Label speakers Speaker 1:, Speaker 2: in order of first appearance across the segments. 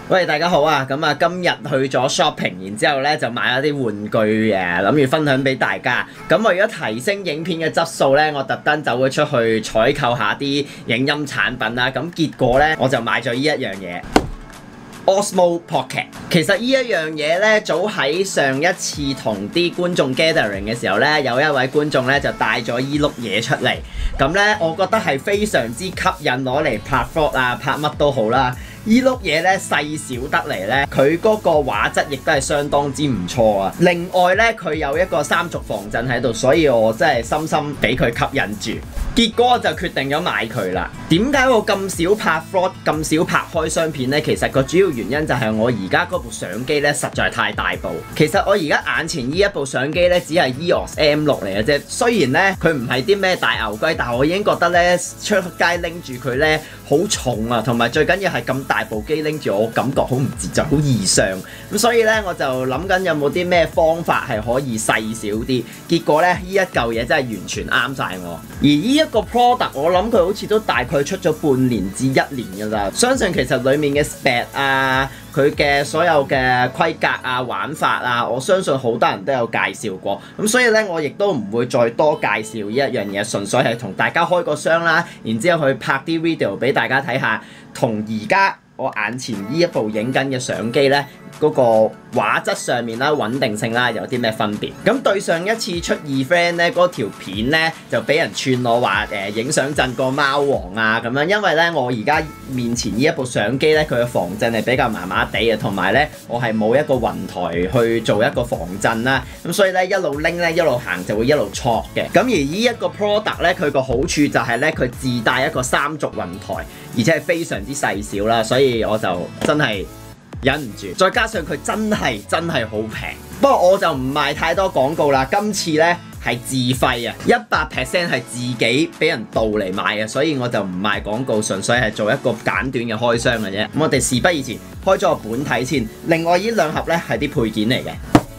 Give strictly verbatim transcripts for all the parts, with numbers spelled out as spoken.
Speaker 1: 喂，大家好啊！咁啊，今日去咗 shopping，然之後咧就買咗啲玩具嘅，諗住分享俾大家。咁為咗提升影片嘅質素咧，我特登走咗出去採購下啲影音產品啦。咁結果咧，我就買咗呢一樣嘢 Osmo Pocket。其實呢一樣嘢咧，早喺上一次同啲觀眾 gathering 嘅時候咧，有一位觀眾咧就帶咗依碌嘢出嚟。咁咧，我覺得係非常之吸引，攞嚟拍 vlog 啊，拍乜都好啦。依碌嘢咧細小得嚟咧，佢嗰個畫質亦都係相當之唔錯啊！另外咧，佢有一個三軸防震喺度，所以我真係深深俾佢吸引住。結果我就決定咗買佢啦。點解我咁少拍 vlog，咁少拍開箱片呢？其實個主要原因就係我而家嗰部相機咧實在太大部。其實我而家眼前呢一部相機咧，只係 E O S M 六嚟嘅啫。雖然咧佢唔係啲咩大牛龜，但係我已經覺得咧出街拎住佢咧好重啊，同埋最緊要係咁大部機拎住，我感覺好唔自在，好異常。咁所以咧我就諗緊有冇啲咩方法係可以細少啲。結果咧呢一嚿嘢真係完全啱晒我。而呢一個 product 我諗佢好似都大概出咗半年至一年㗎啦。相信其實裡面嘅 spec 啊，佢嘅所有嘅規格啊、玩法啊，我相信好多人都有介紹過。咁所以咧我亦都唔會再多介紹呢一樣嘢，純粹係同大家開個箱啦，然之後去拍啲 video 俾大家睇下，同而家我眼前呢一部影緊嘅相機咧，嗰個畫質上面啦、穩定性啦，有啲咩分別？咁對上一次出二 friend 咧，嗰條片咧就俾人串我話誒影相震過貓王啊咁樣，因為咧我而家面前呢一部相機咧，佢嘅防震係比較麻麻地嘅，同埋咧我係冇一個雲台去做一個防震啦，咁所以咧一路拎咧一路行就會一路挫嘅。咁而呢一個 product 咧，佢個好處就係咧佢自帶一個三軸雲台，而且係非常之細小啦，所以我就真係忍唔住，再加上佢真係真係好平。不過我就唔賣太多廣告啦，今次呢係自費啊，一百 percent 係自己俾人盜嚟買嘅，所以我就唔賣廣告，純粹係做一個簡短嘅開箱嘅啫。咁我哋事不宜遲，開咗個本體先。另外呢兩盒呢係啲配件嚟嘅。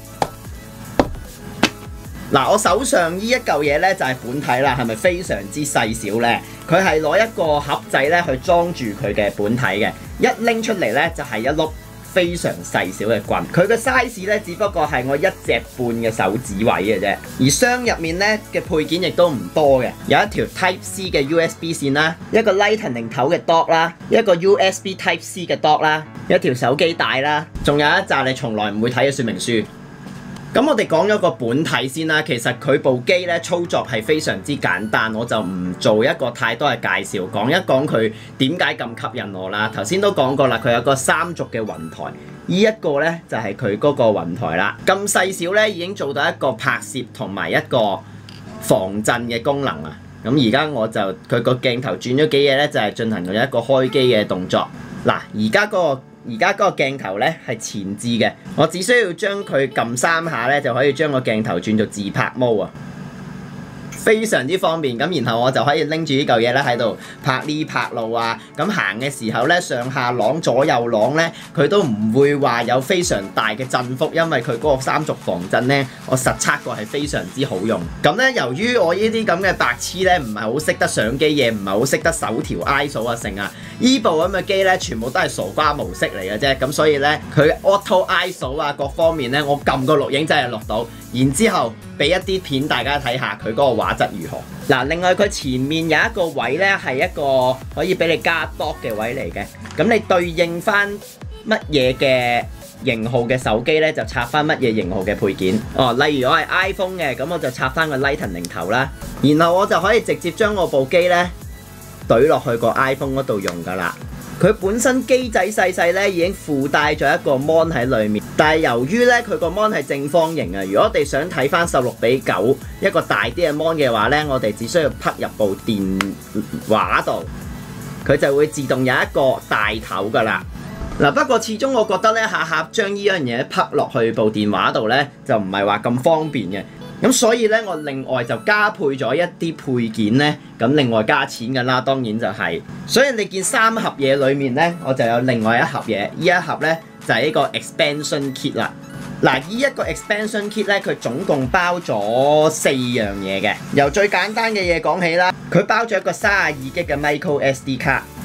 Speaker 1: 嗱，我手上呢一嚿嘢呢就係本體啦，係咪非常之細小呢？佢係攞一個盒仔呢去裝住佢嘅本體嘅，一拎出嚟呢就係一碌非常細小嘅棍。佢嘅 size 呢只不過係我一隻半嘅手指位嘅啫。而箱入面呢嘅配件亦都唔多嘅，有一條 Type C 嘅 U S B 線啦，一個 Lightning 頭嘅 dock 啦，一個 U S B Type C 嘅 dock 啦，一條手機帶啦，仲有一紮你從來唔會睇嘅說明書。咁我哋講咗個本體先啦，其實佢部機咧操作係非常之簡單，我就唔做一個太多嘅介紹，講一講佢點解咁吸引我啦。頭先都講過啦，佢有個三軸嘅雲台，呢一個咧就係佢嗰個雲台啦。咁細小咧已經做到一個拍攝同埋一個防震嘅功能啊。咁而家我就佢個鏡頭轉咗幾嘢咧，就係進行咗一個開機嘅動作。嗱，而家嗰個而家嗰個鏡頭咧係前置嘅，我只需要將佢撳三下咧，就可以將個鏡頭轉做自拍模啊，非常之方便。咁然後我就可以拎住呢嚿嘢咧喺度拍呢拍路啊。咁行嘅時候咧，上下朗左右朗咧，佢都唔會話有非常大嘅振幅，因為佢嗰個三軸防震咧，我實測過係非常之好用。咁咧，由於我呢啲咁嘅白痴咧，唔係好識得相機嘢，唔係好識得手調 I S O 啊成啊。依部咁嘅機咧，全部都係傻瓜模式嚟嘅啫，咁所以咧，佢 Auto I S O 啊各方面咧，我撳個錄影真係錄到，然之後俾一啲片大家睇下佢嗰個畫質如何。嗱，另外佢前面有一個位咧，係一個可以俾你加 dock 嘅位嚟嘅，咁你對應翻乜嘢嘅型號嘅手機咧，就插翻乜嘢型號嘅配件。哦，例如我係 iPhone 嘅，咁我就插翻個 Lightning 頭啦，然後我就可以直接將我部機咧懟落去個 iPhone 嗰度用㗎啦。佢本身機仔細細咧已經附帶咗一個 mon 喺裏面，但係由於咧佢個 mon 係正方形啊，如果我哋想睇翻十六比九一個大啲嘅 mon 嘅話咧，我哋只需要匹入部電話度，佢就會自動有一個大頭㗎啦。嗱，不過始終我覺得咧下下將呢樣嘢匹落去部電話度咧，就唔係話咁方便嘅。咁所以咧，我另外就加配咗一啲配件咧，咁另外加錢㗎啦，當然就係、是。所以你見三盒嘢裏面咧，我就有另外一盒嘢，呢一盒咧就係、是、呢個 expansion kit 啦。嗱，呢一個 expansion kit 咧，佢總共包咗四樣嘢嘅。由最簡單嘅嘢講起啦，佢包咗一個三十二 G 嘅 micro S D 卡，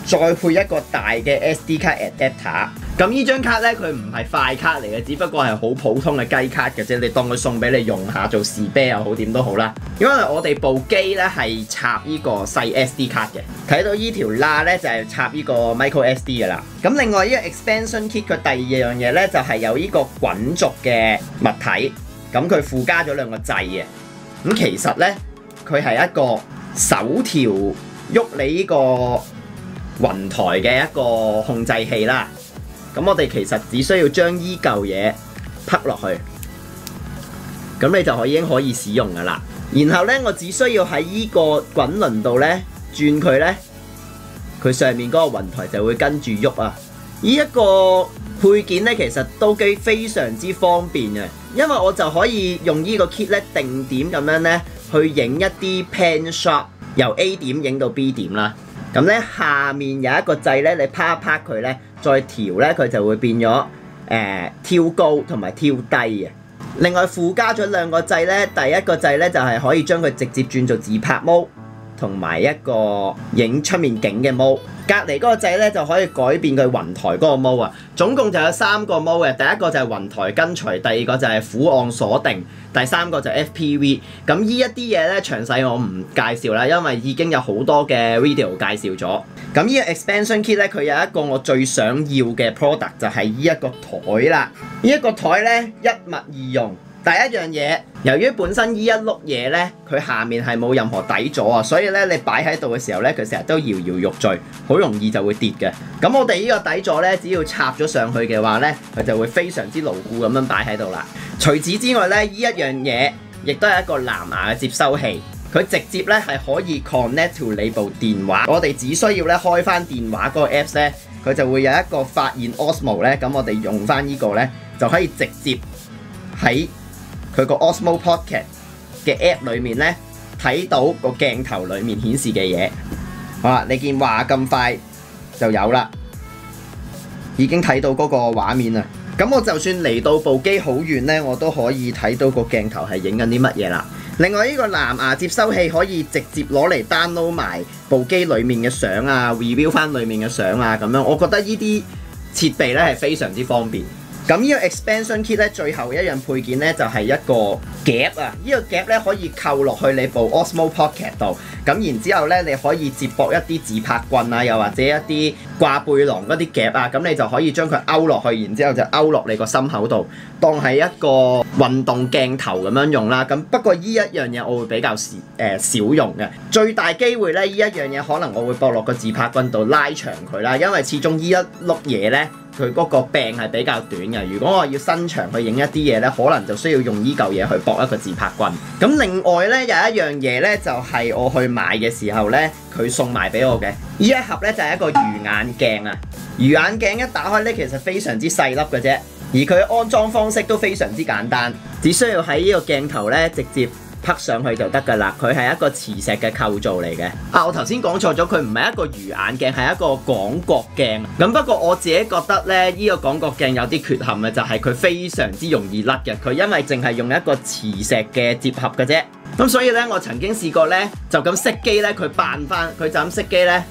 Speaker 1: 再配一個大嘅 S D 卡 adapter。咁呢張卡咧，佢唔係快卡嚟嘅，只不過係好普通嘅雞卡嘅啫。你當佢送俾你用下做士啤又好，點都好啦。因為我哋部機咧係插呢個細 S D 卡嘅，睇到呢條罅咧就係插呢個 micro S D 噶啦。咁另外呢個 expansion kit 佢第二樣嘢咧就係有呢個滾軸嘅物體，咁佢附加咗兩個掣嘅。咁其實咧佢係一個手調喐你呢個雲台嘅一個控制器啦。咁我哋其實只需要將依嚿嘢啪落去，咁你就可以已經可以使用噶啦。然後咧，我只需要喺依個滾輪度咧轉佢咧，佢上面嗰個雲台就會跟住喐啊！依一個配件咧，其實都幾非常之方便嘅，因為我就可以用依個 kit 咧定點咁樣咧去影一啲 pan shot， 由 A 點影到 B 點啦。咁咧下面有一個掣咧，你啪一啪佢咧，再調咧佢就會變咗誒、呃、跳高同埋跳低嘅。另外附加咗兩個掣咧，第一個掣咧就係、是、可以將佢直接轉做自拍 mode，同埋一個影出面景嘅 mode。隔離嗰個掣咧就可以改變佢雲台嗰個 mode 啊。總共就有三個 mode 嘅，第一個就係雲台跟隨，第二個就係俯岸鎖定，第三個就係 F P V。咁呢一啲嘢咧詳細我唔介紹啦，因為已經有好多嘅 video 介紹咗。咁呢個 expansion kit 咧，佢有一個我最想要嘅 product 就係呢一個台啦。呢一個台咧一物二用。第一樣嘢，由於本身呢一碌嘢咧，佢下面係冇任何底座啊，所以咧你擺喺度嘅時候咧，佢成日都搖搖欲墜，好容易就會跌嘅。咁我哋呢個底座咧，只要插咗上去嘅話咧，佢就會非常之牢固咁樣擺喺度啦。除此之外咧，呢一樣嘢亦都係一個藍牙嘅接收器，佢直接咧係可以 connect to 你部電話。我哋只需要咧開翻電話嗰個 apps 咧，佢就會有一個發現 Osmo 咧，咁我哋用翻呢個咧就可以直接喺佢個 Osmo Pocket 嘅 app 裏面咧睇到個鏡頭裏面顯示嘅嘢。好啦，你見話咁快就有啦，已經睇到嗰個畫面啦。咁我就算嚟到部機好遠咧，我都可以睇到個鏡頭係影緊啲乜嘢啦。另外呢個藍牙接收器可以直接攞嚟 download 埋部機裡面嘅相啊 ，review 翻裡面嘅相啊咁樣。我覺得呢啲設備咧係非常之方便。咁呢個 expansion kit 咧，最後一樣配件咧就係一個夾啊！呢個夾咧可以扣落去你部 Osmo Pocket 度，咁然之後咧你可以接駁一啲自拍棍啊，又或者一啲掛背囊嗰啲夾啊，咁你就可以將佢勾落去，然之後就勾落你個心口度，當係一個運動鏡頭咁樣用啦。咁不過呢一樣嘢我會比較少誒、呃、少用嘅，最大機會咧呢一樣嘢可能我會駁落個自拍棍度拉長佢啦，因為始終呢一碌嘢咧。佢嗰個柄係比較短嘅，如果我要伸長去影一啲嘢咧，可能就需要用依嚿嘢去駁一個自拍棍。咁另外咧有一樣嘢咧，就係我去買嘅時候咧，佢送埋俾我嘅。呢一盒咧就係一個魚眼鏡啊！魚眼鏡一打開咧，其實非常之細粒嘅啫，而佢安裝方式都非常之簡單，只需要喺呢個鏡頭咧直接啪上去就得㗎啦，佢係一個磁石嘅構造嚟嘅。啊，我頭先講錯咗，佢唔係一個魚眼鏡，係一個廣角鏡。咁不過我自己覺得咧，呢個廣角鏡有啲缺陷嘅，就係佢非常之容易甩嘅。佢因為淨係用一個磁石嘅接合嘅啫。咁所以咧，我曾經試過咧，就咁熄機咧，佢扮翻，佢就咁熄機咧，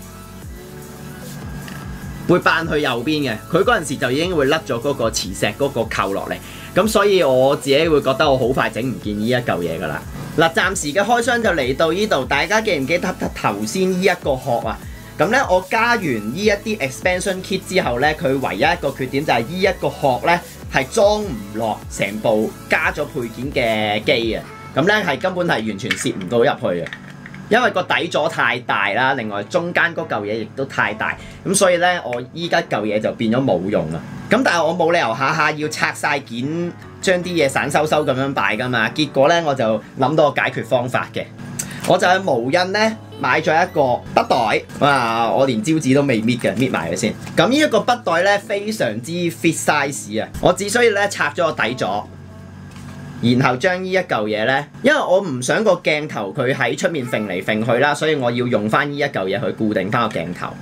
Speaker 1: 會扮去右邊嘅。佢嗰陣時就已經會甩咗嗰個磁石嗰個扣落嚟。咁所以我自己會覺得我好快整唔見呢一嚿嘢㗎啦。嗱，暫時嘅開箱就嚟到呢度，大家記唔記得頭先呢一個殼啊？咁咧，我加完呢一啲 expansion kit 之後咧，佢唯一一個缺點就係呢一個殼咧係裝唔落成部加咗配件嘅機啊！咁咧係根本係完全攝唔到入去嘅，因為個底座太大啦，另外中間嗰嚿嘢亦都太大，咁所以咧我依家嚿嘢就變咗冇用啦。咁但係我冇理由下下要拆晒件，將啲嘢散收收咁樣擺噶嘛。結果咧我就諗到個解決方法嘅，我就喺無印咧買咗一個筆袋。哇！我連招紙都未搣嘅，搣埋佢先。咁呢一個筆袋咧非常之 fit size 啊！我只需要咧拆咗個底座，然後將呢一嚿嘢咧，因為我唔想個鏡頭佢喺出面揈嚟揈去啦，所以我要用翻呢一嚿嘢去固定翻個鏡頭。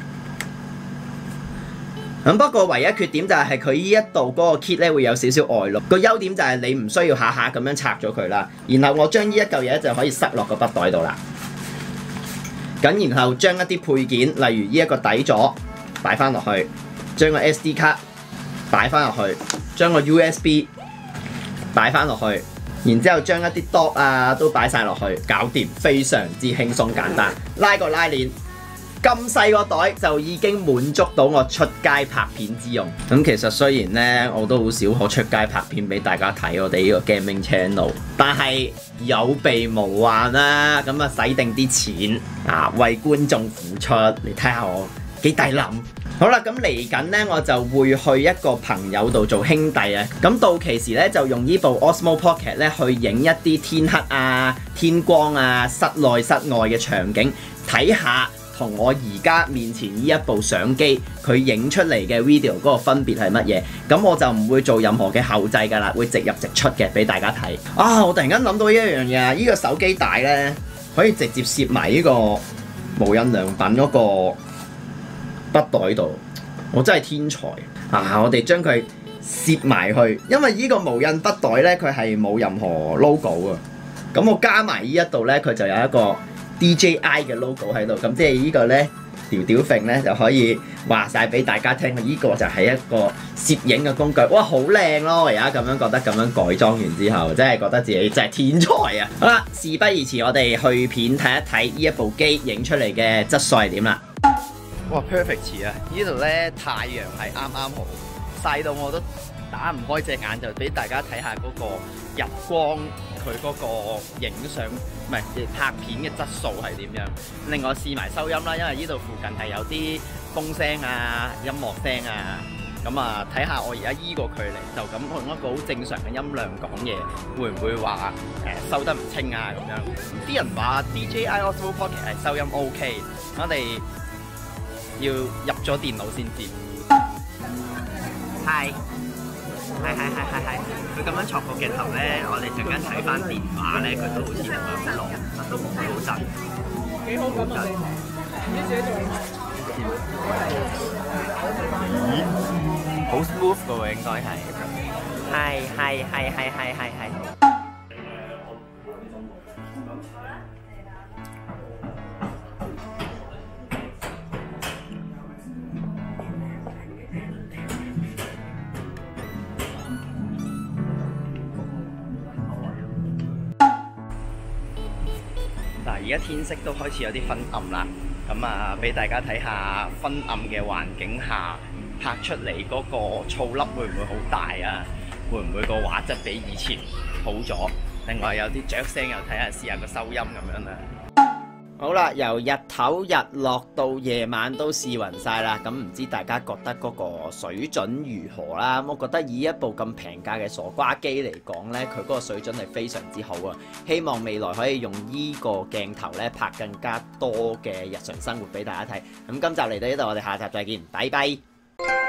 Speaker 1: 咁不過唯一缺點就係佢呢一度嗰個 kit 咧會有少少外露，個優點就係你唔需要下下咁樣拆咗佢啦。然後我將呢一嚿嘢就可以塞落個筆袋度啦。 咁然後將一啲配件，例如呢一個底座擺翻落去，將個 S D 卡擺翻落去，將個 U S B 擺翻落去，然之後將一啲 dock 啊都擺晒落去，搞掂，非常之輕鬆簡單。拉個拉鏈。咁細個袋就已經滿足到我出街拍片之用。咁其實雖然呢，我都好少可出街拍片俾大家睇我哋呢個 gaming channel， 但係有備無患啦。咁啊，使定啲錢啊，為觀眾付出。你睇下我幾大諗。好啦，咁嚟緊呢，我就會去一個朋友度做兄弟啊。咁到期時呢，就用呢部 Osmo Pocket 咧去影一啲天黑啊、天光啊、室內室外嘅場景，睇下。同我而家面前呢一部相機，佢影出嚟嘅 video 嗰個分別係乜嘢？咁我就唔會做任何嘅後製㗎啦，會直入直出嘅俾大家睇。啊！我突然間諗到一樣嘢啊！呢個手機帶呢，可以直接攝埋呢個無印良品嗰個筆袋度，我真係天才啊！我哋將佢攝埋去，因為呢個無印筆袋呢，佢係冇任何 logo 啊。咁我加埋呢一度呢，佢就有一個D J I 嘅 logo 喺度，咁即係呢個呢，條條揈呢就可以話晒俾大家聽，呢個就係一個攝影嘅工具，哇，好靚咯！我而家咁樣覺得，咁樣改裝完之後，真係覺得自己真係天才啊！好啦，事不宜遲，我哋去片睇一睇呢一部機影出嚟嘅質素係點啦。哇 ，perfect 啊！呢度呢，太陽係啱啱好，曬到我都打唔開隻眼，就俾大家睇下嗰個日光。佢嗰個影相唔係拍片嘅質素係點樣？另外試埋收音啦，因為呢度附近係有啲風聲啊、音樂聲啊，咁啊睇下我而家依個距離就咁用一個好正常嘅音量講嘢，會唔會話誒、呃、收得唔清啊咁樣？啲人話 D J I Osmo Pocket 係收音 OK， 我哋要入咗電腦先知。Hi。係係係係係，佢咁樣戳個鏡頭咧，我哋陣間睇翻電話咧，佢都好似唔係好落，都唔係好震，幾好咁啊！咦，好 smooth 噶喎，應該係，係係係係係係係。而家天色都開始有啲昏暗啦，咁啊俾大家睇下昏暗嘅環境下拍出嚟嗰個噪粒會唔會好大啊？會唔會個畫質比以前好咗？另外有啲雀聲又睇下試下個收音咁樣啦。好啦，由日頭日落到夜晚都試勻晒啦，咁唔知大家覺得嗰個水準如何啦？我覺得以一部咁平價嘅傻瓜機嚟講呢，佢嗰個水準係非常之好啊！希望未來可以用呢個鏡頭呢拍更加多嘅日常生活俾大家睇。咁今集嚟到呢度，我哋下集再見，拜拜。